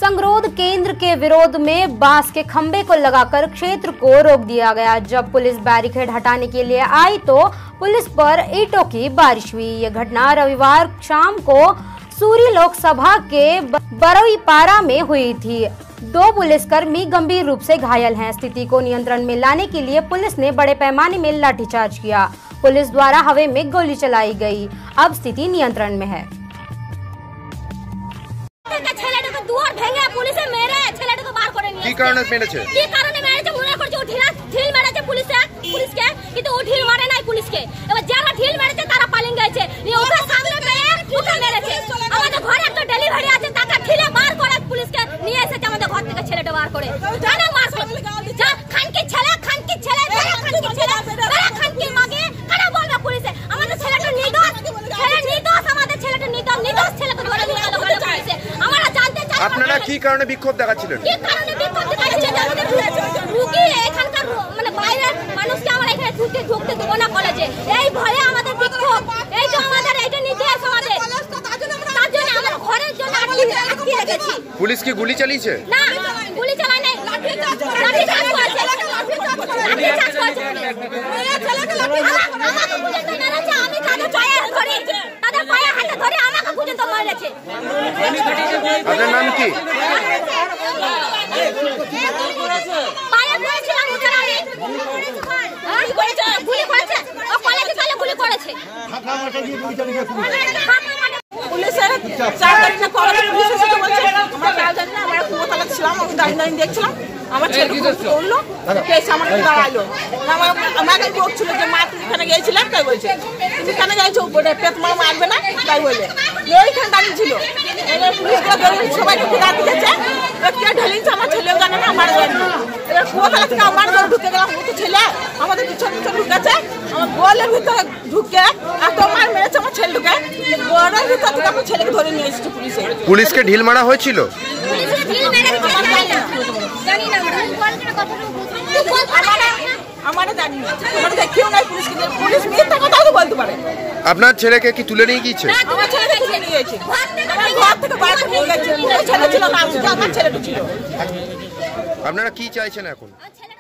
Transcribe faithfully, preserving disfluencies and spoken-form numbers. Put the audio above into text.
संगरोध केंद्र के विरोध में बांस के खंबे को लगाकर क्षेत्र को रोक दिया गया। जब पुलिस बैरिकेड हटाने के लिए आई तो पुलिस पर ईंटों की बारिश हुई। यह घटना रविवार शाम को सूरी लोकसभा के बरोईपारा में हुई थी। दो पुलिसकर्मी गंभीर रूप से घायल हैं। स्थिति को नियंत्रण में लाने के लिए पुलिस ने बड़े पैमाने में लाठीचार्ज किया। पुलिस द्वारा हवा में गोली चलाई गई। अब स्थिति नियंत्रण में है। কি কারণে মেরেছে কি কারণে মেরেছে মনে করছে ও ঢিল ঢিল মেরেছে পুলিশে পুলিশকে কিন্তু ও ঢিল মারে নাই পুলিশকে এবার যারা ঢিল মেরেছে তারা পালিয়ে গেছে নিয়ে ওকে সামনে পেয়ে ওকে মেরেছে আমাদের ঘরে একটা ডেলিভারি আছে তাকে ঢিলে বার করে পুলিশকে নিয়ে এসেছে আমাদের ঘর থেকে ছেলেটা বার করে জানা মার যা খানকি ছেলে খানকি ছেলে খানকি ছেলে বড় খানকি মাগে কারা বলবে পুলিশে আমাদের ছেলেটা নির্দোষ ছেলে নির্দোষ আমাদের ছেলেটা নির্দোষ নির্দোষ ছেলেকে ধরে নিয়ে গেল পুলিশে আমরা জানতে চাই আপনারা কি কারণে বিক্ষোভ দেখাচ্ছিলেন কি কারণে বিক্ষোভ দেখাচ্ছিলেন রুকি এখানকার মানে বাইরের মানুষকে আমরা এখানে ঢুকতে ঢুকতে দেব না কলেজে এই ভয়ে আমাদের বিক্ষোভ এই যে আমাদের এইটা নির্দেশ আমাদের তার জন্য আমরা ঘরের জন্য আটকে রেখেছি পুলিশ কি গুলি চালিয়েছে না গুলি চালায় নাই লাঠি লাঠি চার্জ করেছে লাঠি চার্জ করেছে মেয়ে ছেলেকে লাঠি আমাকে পর্যন্ত মেরেছে আমি তাদের পায়ে ধরে তাদের পায়ে হাতে ধরে আমাকে পর্যন্ত মেরেছে আপনার নাম কি পায়ে ধরেছিলাম ওখানে আমি গুলি করেছে গুলি করেছে ও কলেজে চলে গুলি করেছে ঢাকা মাঠে গিয়ে গুলি চালিয়ে পুলিশের চার তারিখে কলেজে পুলিশ এসে বলছে আমরা কাল জানি না আমরা কোথাও ছিলাম আমি দাঁড়িয়ে দাঁড়িয়ে দেখছিলাম আমার ছেলে বললো কেস আমার দাঁড়ালো আমাকে বলছিল যে মা তুমি এখানে গিয়েছিলাম তাই বলছে এখানে যাইছো পেট মা মারবে না তাই বলে ওইখানে দাঁড়িয়ে ছিল পুলিশগুলো সবাইকে ফিরাত দিয়েছে কে ঢেলিয়েছে আমার ছেলেও জানে না আমার জানে না এবার কোথাও থেকে আমার ঘর ঢুকে গেলাম মতো ছেলে আমাদের পিছনে পিছনে ঢুকেছে আমার গোলের ভিতরে ঢুকে এত মার মেরেছে আমার ছেলে ঢুকে গোলের ভিতর থেকে আমার ছেলেকে ধরে নিয়ে এসেছে পুলিশে পুলিশকে ঢিল মারা হয়েছিল পুলিশকে ঢিল মেরেছে জানি না আমরা জানি না আমরা দেখিও নাই পুলিশকে পুলিশ মিথ্যা কথা বলতে পারে আপনার ছেলেকে কি তুলে নিয়ে গিয়েছে আমার ছেলেকে তুলে নিয়ে গেছে ঘর থেকে বাইরে নিয়ে গেছে ছেলে ছিল না আমার ছেলেটা ছিল আপনারা কি চাইছেন এখন?